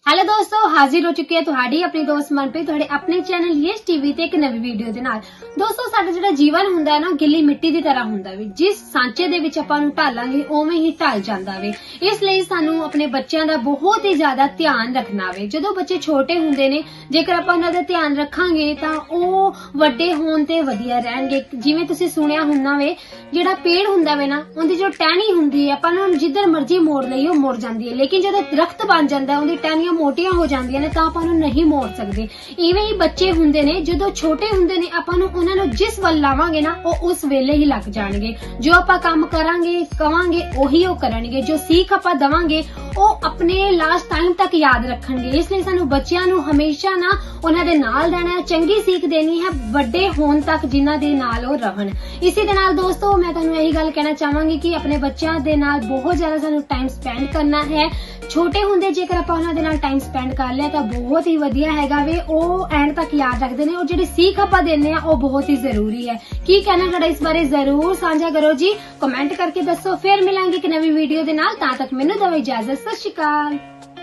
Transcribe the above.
Hello दोस्तों, हाजिर हो चुकी है तुहाडी अपनी दोस्त मनप्रीत तुहाडे अपने चैनल यस टीवी ते एक नवी वीडियो दे नाल। दोस्तों साडा जिहड़ा जीवन हुंदा है ना गिल्ली मिट्टी दी तरह हुंदा वे। जिस सांचे दे विच आपां नूं ढालांगे उवें ही ढल जांदा वे। इसलिए सानू अपने बच्चों का बहुत ही ज्यादा ध्यान रखना वे। जदों बच्चे छोटे हुंदे ने जेकर आपां उन्हां दा ध्यान रखांगे तां ओह वड्डे होण ते वधिया रहणगे। जिवें तुसीं सुणिया हुंदा वे जिहड़ा पेड़ हुंदा वे ना उहदी जो टहनी हुंदी है आपां नूं जिधर मर्जी मोड़ लईए ओह मुड़ जांदी है, लेकिन जदों दरख्त बन जांदा है उहदी टहनियां मोटियां हो जांदियां ने तां आपां नूं नहीं मोड़ सकदे। इवें ही बच्चे हुंदे ने जदों छोटे हुंदे ने आपां नूं उहनां नूं जिस वल लावांगे ना ओह उस वेले ही लग जाणगे। जो आपां काम करांगे कवांगे ओही ओह करनगे। जो सीख आपां दवांगे ओह अपने लास्ट टाइम तक याद रखणगे। इसलिए सानूं बच्चिआं नूं हमेशा ना उहनां दे नाल रहना, चंगी सीख देनी है वड्डे होण तक जिन्हां दे नाल ओह रहण। इसी दे नाल दोस्तों मैं तुहानूं यही गल कहना चाहांगी कि अपने बच्चों दे नाल बहुत ज्यादा सानूं टाइम स्पेंड करना है। छोटे हुंदे जेकर आपां उहनां दे नाल टाइम स्पेंड कर लिया तो बहुत ही वधिया हैगा वे। ओह एंड तक याद रखदे ने और जिहड़ी सीख आपां दिंदे आ ओह बहुत ही जरूरी है। की कहना तुहाडा इस बारे जरूर साझा करो जी, कमेंट करके दसो। फिर मिलांगे एक नवी वीडियो दे नाल। तां तक मैनूं दवो इजाजत। सत श्री अकाल।